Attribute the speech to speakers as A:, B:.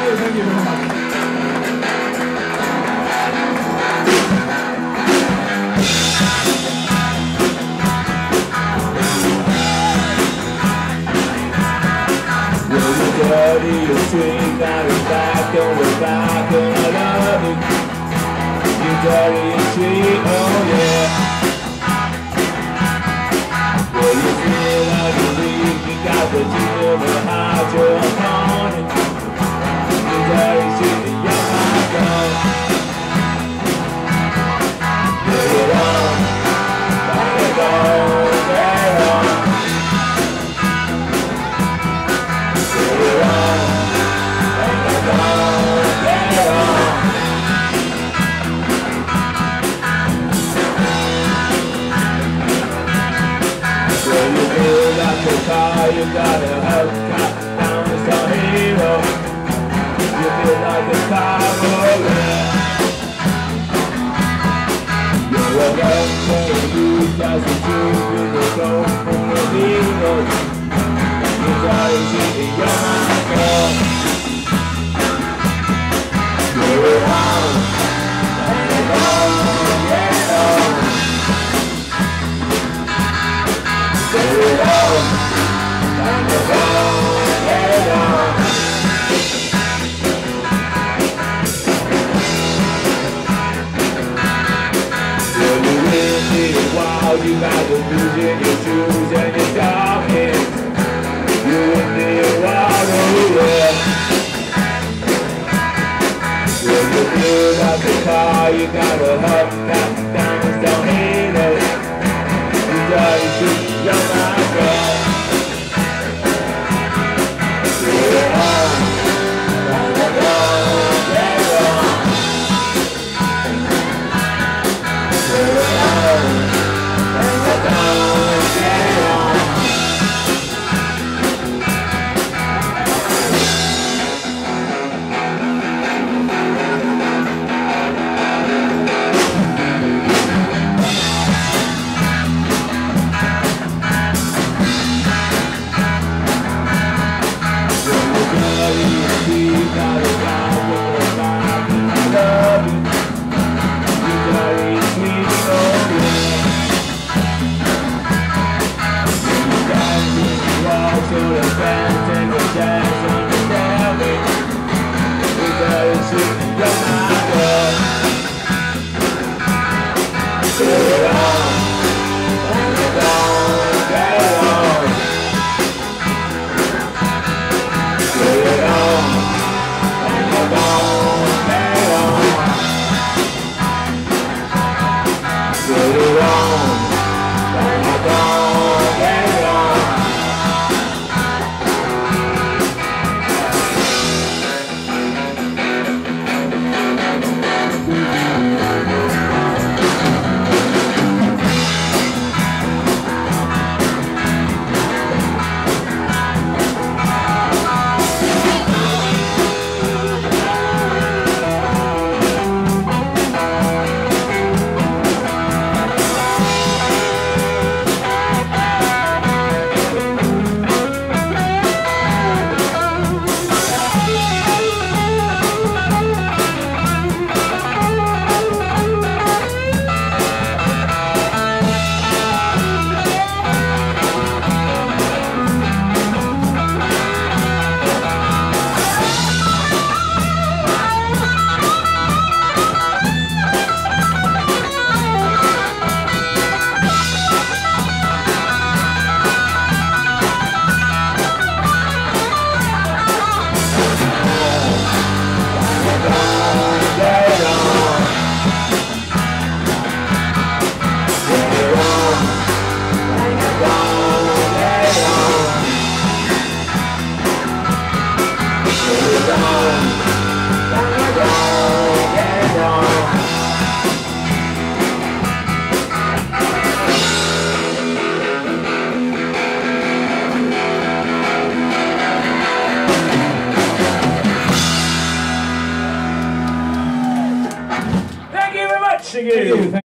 A: Thank you very much.
B: Dirty, your street, now it's back, going back, and I love it. You dirty and sweet, oh yeah. Well, you feel like you leave, you got the deal, but hide your opponent. You dirty, sweet, and you're my girl. Get it on, back it on, get on. You got a Hellcat, down as a hero. You feel like a cavalry. You're a gangster, you got some truth in the soul from the heroes. You got a shit in your mind, girl. You're around, and it's on, get on. Get it on. You got the blues in your shoes and your stockings. You in the wild, oh yeah. When you feel out the car, you got a hubcap, diamonds don't hate it. You got to shoot your mouth, girl. Get it on, get on. Get it on.
A: Thank you.